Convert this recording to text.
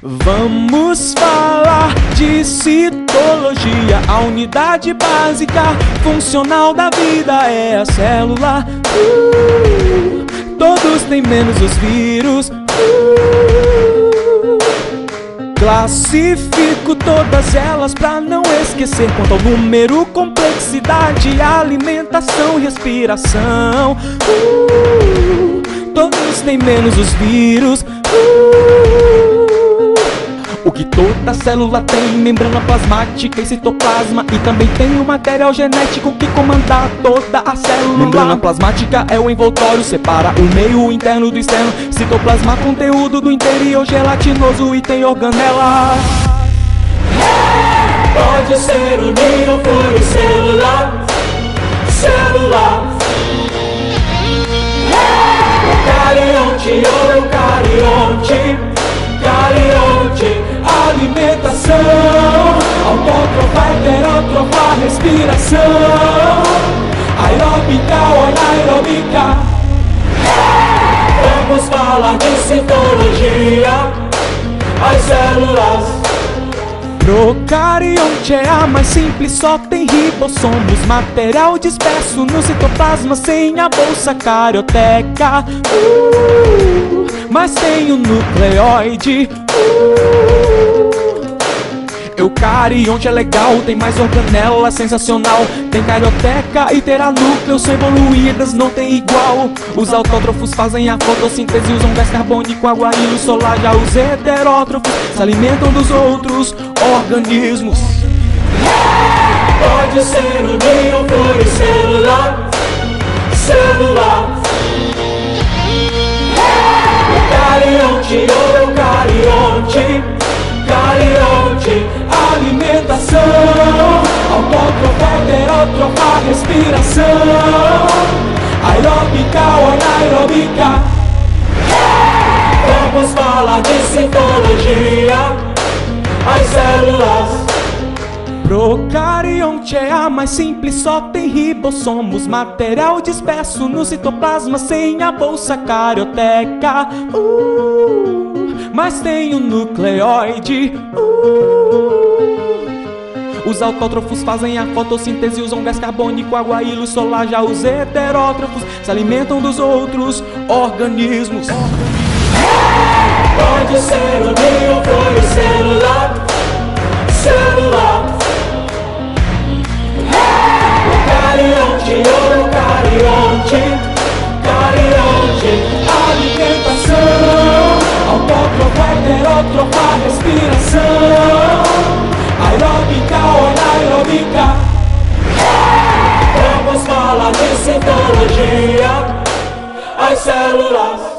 Vamos falar de citologia. A unidade básica funcional da vida é a célula. Todos têm menos os vírus. Classifico todas elas pra não esquecer quanto ao número, complexidade, alimentação e respiração. Todos têm menos os vírus. O que toda célula tem: membrana plasmática e citoplasma. E também tem o material genético que comanda toda a célula. Membrana plasmática é o envoltório, separa o meio interno do externo. Citoplasma, conteúdo do interior gelatinoso, e tem organelas. Pode ser unido pluricelular, celular, eucarionte ou eucarionte, carionte. Alimentação, autótrofa, heterótrofa, respiração, aeróbica ou anaeróbica. Vamos falar de citologia, as células. Procarionte é a mais simples, só tem ribossomos, material disperso no citoplasma sem a bolsa carioteca. Mas tem o nucleoide. Eucarionte é legal, tem mais organela, sensacional. Tem carioteca e terá núcleos evoluídas, não tem igual. Os autótrofos fazem a fotossíntese, usam gás carbônico, água e luz solar. Já os heterótrofos se alimentam dos outros organismos. Pode ser unido pluricelular, celular, eucarionte ou eucarionte, carionte. Alimentação, autótrofa, heterótrofa, respiração, aeróbica ou anaeróbica. Vamos falar de citologia, as células. Procarionte é a mais simples, só tem ribossomos, material disperso no citoplasma sem a bolsa carioteca. Mas tem o nucleoide. Os autótrofos fazem a fotossíntese, usam gás carbônico, água e luz solar. Já os heterótrofos se alimentam dos outros organismos. Pode ser unido pluricelular, celular, eucarionte ou eucarionte, carionte. Alimentação, autótrofa, heterótrofa, respiração, aeróbica ou anaeróbica. Vamos falar de citologia, as células.